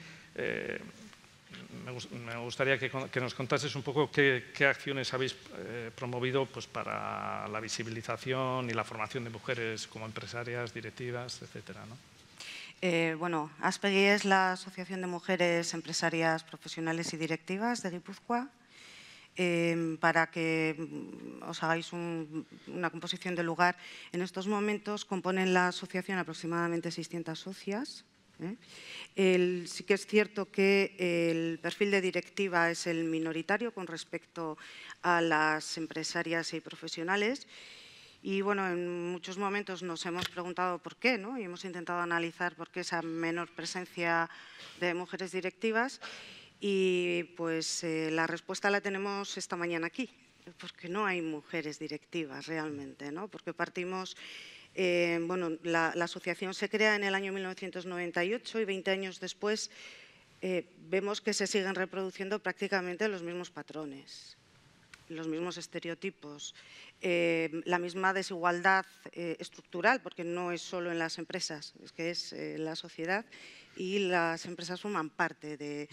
Speaker 2: me gustaría que nos contases un poco qué acciones habéis promovido para la visibilización y la formación de mujeres como empresarias, directivas, etcétera, ¿no?
Speaker 5: Bueno, Aspegi es la Asociación de Mujeres Empresarias Profesionales y Directivas de Guipúzcoa. Para que os hagáis una composición de lugar, en estos momentos componen la asociación aproximadamente 600 socias. Sí que es cierto que el perfil de directiva es el minoritario con respecto a las empresarias y profesionales. Y bueno, en muchos momentos nos hemos preguntado por qué, ¿no? Y hemos intentado analizar por qué esa menor presencia de mujeres directivas. Y pues la respuesta la tenemos esta mañana aquí, porque no hay mujeres directivas realmente, ¿no? Porque partimos, bueno, la asociación se crea en el año 1998 y 20 años después vemos que se siguen reproduciendo prácticamente los mismos patrones. los mismos estereotipos, la misma desigualdad estructural, porque no es solo en las empresas, es que es la sociedad, y las empresas forman parte de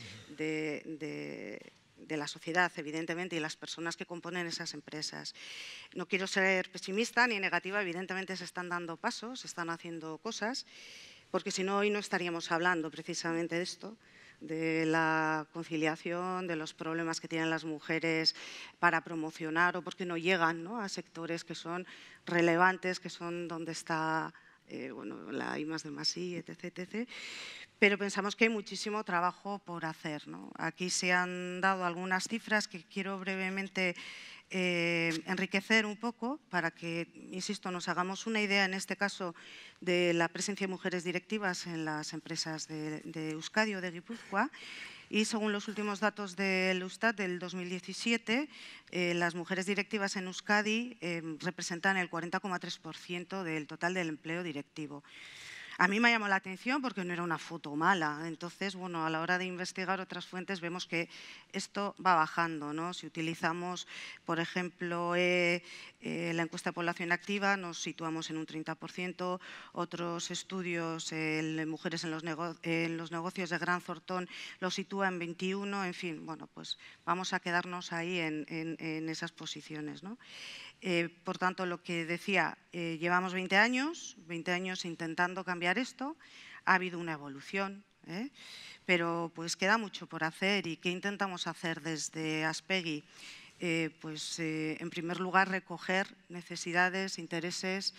Speaker 5: la sociedad, evidentemente, y las personas que componen esas empresas. No quiero ser pesimista ni negativa, evidentemente se están dando pasos, se están haciendo cosas, porque si no, hoy no estaríamos hablando precisamente de esto, de la conciliación, de los problemas que tienen las mujeres para promocionar o porque no llegan, ¿no?, a sectores que son relevantes, que son donde está la I+D+I, etc., etc. Pero pensamos que hay muchísimo trabajo por hacer, ¿no? Aquí se han dado algunas cifras que quiero brevemente enriquecer un poco para que, insisto, nos hagamos una idea, en este caso, de la presencia de mujeres directivas en las empresas de Euskadi o de Guipúzcoa. Y según los últimos datos del Eustat del 2017, las mujeres directivas en Euskadi representan el 40,3% del total del empleo directivo. A mí me llamó la atención porque no era una foto mala. Entonces, bueno, a la hora de investigar otras fuentes vemos que esto va bajando, ¿no? Si utilizamos, por ejemplo, la encuesta de población activa, nos situamos en un 30%. Otros estudios, el de mujeres en los negocios de Grant Thornton, lo sitúa en 21%. En fin, bueno, pues vamos a quedarnos ahí en esas posiciones, ¿no? Por tanto, lo que decía, llevamos 20 años intentando cambiar esto, ha habido una evolución, pero pues queda mucho por hacer. ¿Y qué intentamos hacer desde Aspegi? En primer lugar, recoger necesidades, intereses,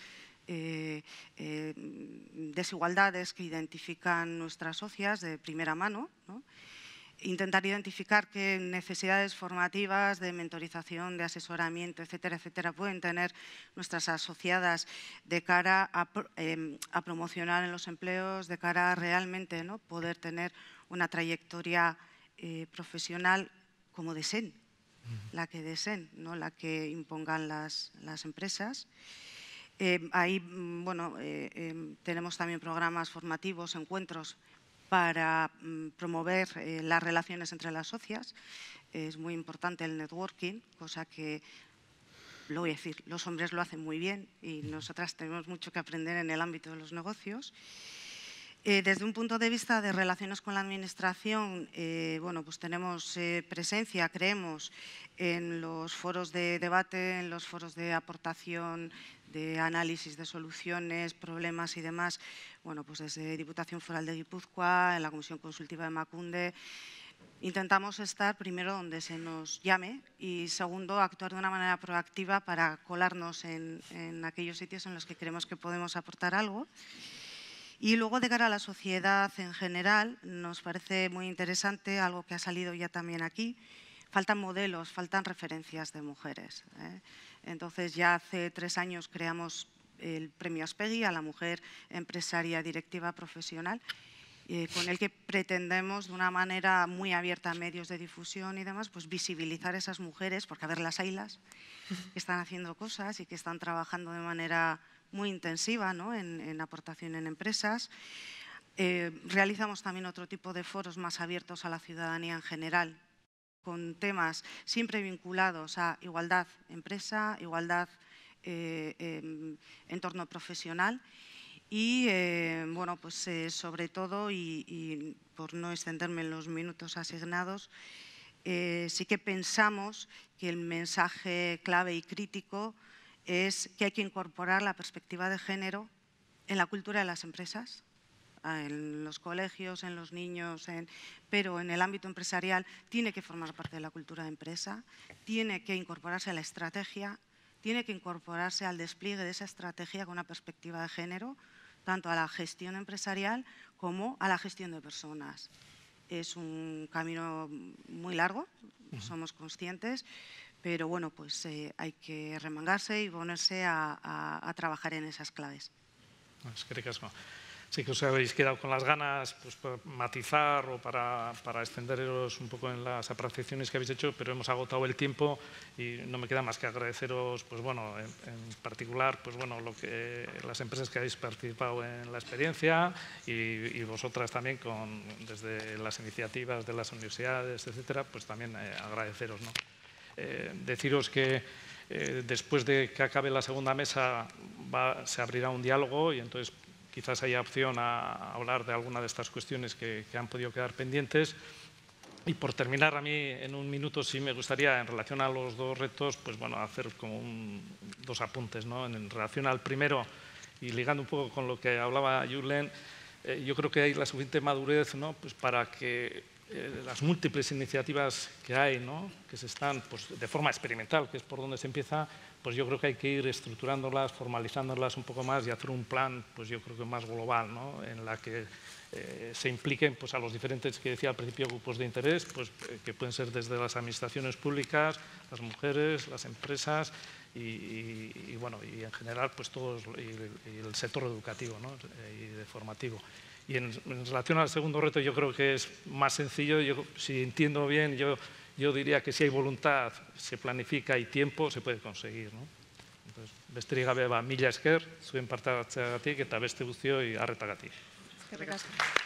Speaker 5: desigualdades que identifican nuestras socias de primera mano, ¿no? Intentar identificar qué necesidades formativas de mentorización, de asesoramiento, etcétera, etcétera, pueden tener nuestras asociadas de cara a promocionar en los empleos, de cara a realmente, ¿no?, poder tener una trayectoria profesional como deseen, la que deseen, no la que impongan las empresas. Ahí, tenemos también programas formativos, encuentros para promover las relaciones entre las socias. Es muy importante el networking, cosa que, lo voy a decir, los hombres lo hacen muy bien y nosotras tenemos mucho que aprender en el ámbito de los negocios. Desde un punto de vista de relaciones con la administración, pues tenemos presencia, creemos, en los foros de debate, en los foros de aportación, de análisis de soluciones, problemas y demás, pues desde Diputación Foral de Guipúzcoa, en la Comisión Consultiva de Emakunde. Intentamos estar primero donde se nos llame y segundo, actuar de una manera proactiva para colarnos en aquellos sitios en los que creemos que podemos aportar algo. Y luego, de cara a la sociedad en general, nos parece muy interesante algo que ha salido ya también aquí. Faltan modelos, faltan referencias de mujeres, Entonces, ya hace 3 años creamos el Premio Aspegi a la mujer empresaria directiva profesional, con el que pretendemos, de una manera muy abierta a medios de difusión y demás, pues visibilizar a esas mujeres, porque a ver, las haylas que están haciendo cosas y que están trabajando de manera muy intensiva, ¿no?, en aportación en empresas. Realizamos también otro tipo de foros más abiertos a la ciudadanía en general, con temas siempre vinculados a igualdad empresa, igualdad entorno profesional y, sobre todo, y por no extenderme en los minutos asignados, sí que pensamos que el mensaje clave y crítico es que hay que incorporar la perspectiva de género en la cultura de las empresas, en los colegios, en los niños, pero en el ámbito empresarial tiene que formar parte de la cultura de empresa, tiene que incorporarse a la estrategia, tiene que incorporarse al despliegue de esa estrategia con una perspectiva de género, tanto a la gestión empresarial como a la gestión de personas. Es un camino muy largo, somos conscientes, pero hay que remangarse y ponerse a trabajar en esas claves.
Speaker 2: Es que ricasco. Sí que os habéis quedado con las ganas, pues, para matizar o para extenderos un poco en las apreciaciones que habéis hecho, pero hemos agotado el tiempo y no me queda más que agradeceros, en particular, las empresas que habéis participado en la experiencia y vosotras también desde las iniciativas de las universidades, etcétera, pues también agradeceros, ¿no? deciros que después de que acabe la segunda mesa se abrirá un diálogo y entonces quizás haya opción a hablar de alguna de estas cuestiones que han podido quedar pendientes. Y por terminar, a mí en un minuto sí me gustaría, en relación a los dos retos, pues bueno, hacer como dos apuntes, ¿no? En relación al primero, y ligando un poco con lo que hablaba Julen, yo creo que hay la suficiente madurez, ¿no? Pues para que las múltiples iniciativas que hay, ¿no? Que se están pues, de forma experimental, que es por donde se empieza, pues yo creo que hay que ir estructurándolas, formalizándolas un poco más y hacer un plan, pues yo creo que más global, ¿no? En la que se impliquen pues, a los diferentes, que decía al principio, grupos de interés, pues, que pueden ser desde las administraciones públicas, las mujeres, las empresas y bueno, y en general pues todos, y el sector educativo, ¿no? Y formativo. Y en relación al segundo reto yo creo que es más sencillo, si entiendo bien, yo diría que si hay voluntad, se planifica y tiempo, se puede conseguir, ¿no? Entonces, besterik gabe mila esker, zuen parte hartzeagatik eta beste guztioi arretagatik.
Speaker 7: Eskerrik asko.